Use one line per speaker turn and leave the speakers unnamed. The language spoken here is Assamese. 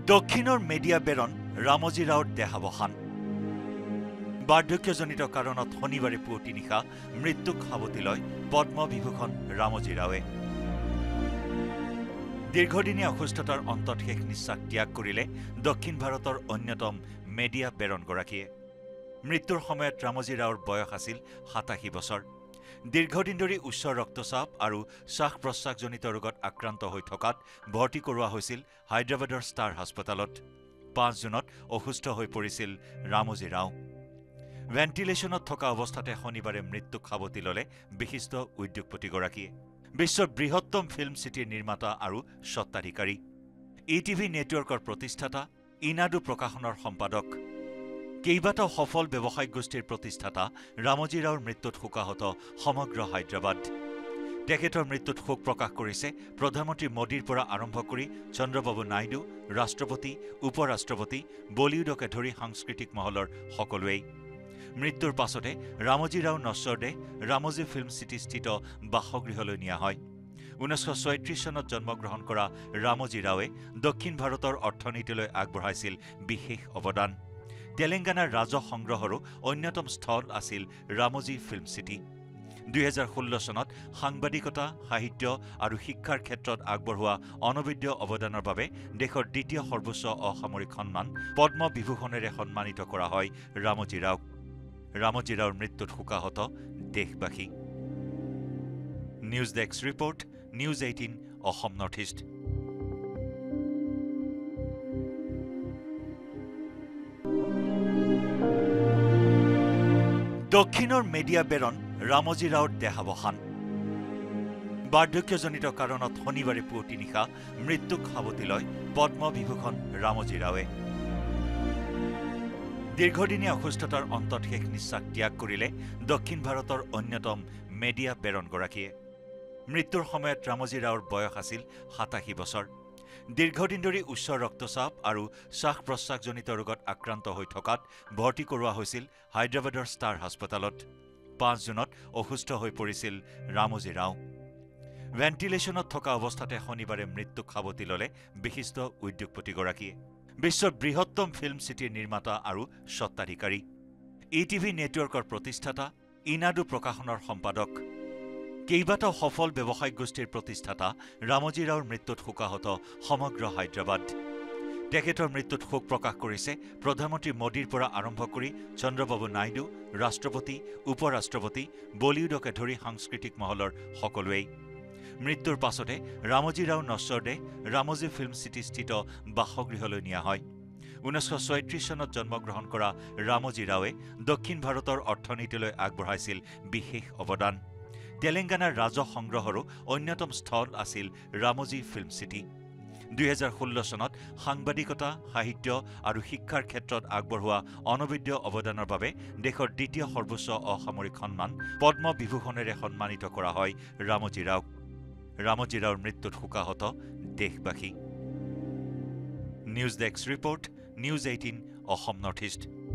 দক্ষিণৰ মিডিয়া বেৰণ ৰামজী ৰাওৰ দেহাৱসান বাৰ্ধক্যজনিত কাৰণত শনিবাৰে পুৱতি নিশা মৃত্যুক সাৱটি লয় পদ্মবিভূষণ ৰামজী ৰাওৱে দীৰ্ঘদিনীয়া অসুস্থতাৰ অন্তত শেষ নিশ্বাস ত্যাগ কৰিলে দক্ষিণ ভাৰতৰ অন্যতম মিডিয়া বেৰণগৰাকীয়ে মৃত্যুৰ সময়ত ৰামজী ৰাওৰ বয়স আছিল ৮৭ বছৰ দীৰ্ঘদিন ধৰি উচ্চ ৰক্তচাপ আৰু শ্বাস-প্ৰশ্বাসজনিত ৰোগত আক্ৰান্ত হৈ থকাত ভৰ্তি কৰোৱা হৈছিল হায়দৰাবাদৰ ষ্টাৰ হাস্পতালত ৫ জুনত অসুস্থ হৈ পৰিছিল ৰামজী ৰাও ভেণ্টিলেশ্যনত থকা অৱস্থাতে শনিবাৰে মৃত্যুক সাৱটি ল'লে বিশিষ্ট উদ্যোগপতিগৰাকীয়ে বিশ্বৰ বৃহত্তম ফিল্ম চিটিৰ নিৰ্মাতা আৰু স্বত্বাধিকাৰী ETV নেটৱৰ্কৰ প্ৰতিষ্ঠাতা ইনাডু প্ৰকাশনৰ সম্পাদক কেইবাটাও সফল ব্যৱসায়িক গোষ্ঠীৰ প্ৰতিষ্ঠাতা ৰামজী ৰাওৰ মৃত্যুত শোকাহত সমগ্ৰ হায়দৰাবাদ তেখেতৰ মৃত্যুত শোক প্ৰকাশ কৰিছে প্ৰধানমন্ত্ৰী মোদীৰ পৰা আৰম্ভ কৰি চন্দ্ৰবাবু নাইডু ৰাষ্ট্ৰপতি উপৰাষ্ট্ৰপতি বলিউডকে ধৰি সাংস্কৃতিক মহলৰ সকলোৱেই মৃত্যুৰ পাছতে ৰামজী ৰাও নশ্বৰদেহ ৰামজী ফিল্ম চিটি স্থিত বাসগৃহলৈ নিয়া হয় 1936 চনত জন্মগ্ৰহণ কৰা ৰামজী ৰাওৱে দক্ষিণ ভাৰতৰ অৰ্থনীতিলৈ আগবঢ়াইছিল বিশেষ অৱদান তেলেংগানাৰ ৰাজহ সংগ্ৰহৰো অন্যতম স্থল আছিল ৰামজী ফিল্ম চিটি 2016 চনত সাংবাদিকতা সাহিত্য আৰু শিক্ষাৰ ক্ষেত্ৰত আগবঢ়োৱা অনবদ্য অৱদানৰ বাবে দেশৰ দ্বিতীয় সৰ্বোচ্চ অসামৰিক সন্মান পদ্মবিভূষণেৰে সন্মানিত কৰা হয় ৰামজী ৰাওক ৰামজী ৰাওৰ মৃত্যুত শোকাহত দেশবাসী news desk report news 18 Assam North East দক্ষিণৰ মিডিয়া বেৰণ ৰামজী ৰাওৰ দেহাৱসান বাৰ্ধক্যজনিত কাৰণত শনিবাৰে পুৱতি নিশা মৃত্যুক সাৱটি লয় পদ্মবিভূষণ ৰামজী ৰাওৱে দীৰ্ঘদিনীয়া অসুস্থতাৰ অন্তত শেষ নিশ্বাস ত্যাগ কৰিলে দক্ষিণ ভাৰতৰ অন্যতম মিডিয়া বেৰণগৰাকীয়ে মৃত্যুৰ সময়ত ৰামজী ৰাওৰ বয়স আছিল ৮৭ বছৰ দীৰ্ঘদিন ধৰি উচ্চ ৰক্তচাপ আৰু শ্বাস-প্ৰশ্বাসজনিত ৰোগত আক্ৰান্ত হৈ থকাত ভৰ্তি কৰোৱা হৈছিল হায়দৰাবাদৰ ষ্টাৰ হাস্পতালত ৫ জুনত অসুস্থ হৈ পৰিছিল ৰামজী ৰাও ভেণ্টিলেশ্যনত থকা অৱস্থাতে শনিবাৰে মৃত্যুক সাৱটি ল'লে বিশিষ্ট উদ্যোগপতিগৰাকীয়ে বিশ্বৰ বৃহত্তম ফিল্ম চিটিৰ নিৰ্মাতা আৰু স্বত্বাধিকাৰী ETV নেটৱৰ্কৰ প্ৰতিষ্ঠাতা ইনাডু প্ৰকাশনৰ সম্পাদক কেইবাটাও সফল ব্যৱসায়িক গোষ্ঠীৰ প্ৰতিষ্ঠাতা ৰামজী ৰাওৰ মৃত্যুত শোকাহত সমগ্ৰ হায়দৰাবাদ তেখেতৰ মৃত্যুত শোক প্ৰকাশ কৰিছে প্ৰধানমন্ত্ৰী মোদীৰ পৰা আৰম্ভ কৰি চন্দ্ৰবাবু নাইডু ৰাষ্ট্ৰপতি উপৰাষ্ট্ৰপতি বলিউডকে ধৰি সাংস্কৃতিক মহলৰ সকলোৱেই মৃত্যুৰ পাছতে ৰামজী ৰাও নশ্বৰদেহ ৰামজী ফিল্ম চিটি স্থিত বাসগৃহলৈ নিয়া হয় 1936 চনত জন্মগ্ৰহণ কৰা ৰামজী ৰাওৱে দক্ষিণ ভাৰতৰ অৰ্থনীতিলৈ আগবঢ়াইছিল বিশেষ অৱদান তেলেংগানাৰ ৰাজহ সংগ্ৰহৰো অন্যতম স্থল আছিল ৰামজী ফিল্ম চিটি 2016 চনত সাংবাদিকতা সাহিত্য আৰু শিক্ষাৰ ক্ষেত্ৰত আগবঢ়োৱা অনবদ্য অৱদানৰ বাবে দেশৰ দ্বিতীয় সৰ্বোচ্চ অসামৰিক সন্মান পদ্মবিভূষণেৰে সন্মানিত কৰা হয় ৰামজী ৰাওক ৰামজী ৰাওৰ মৃত্যুত শোকাহত দেশবাসী news desk report news 18 Assam North east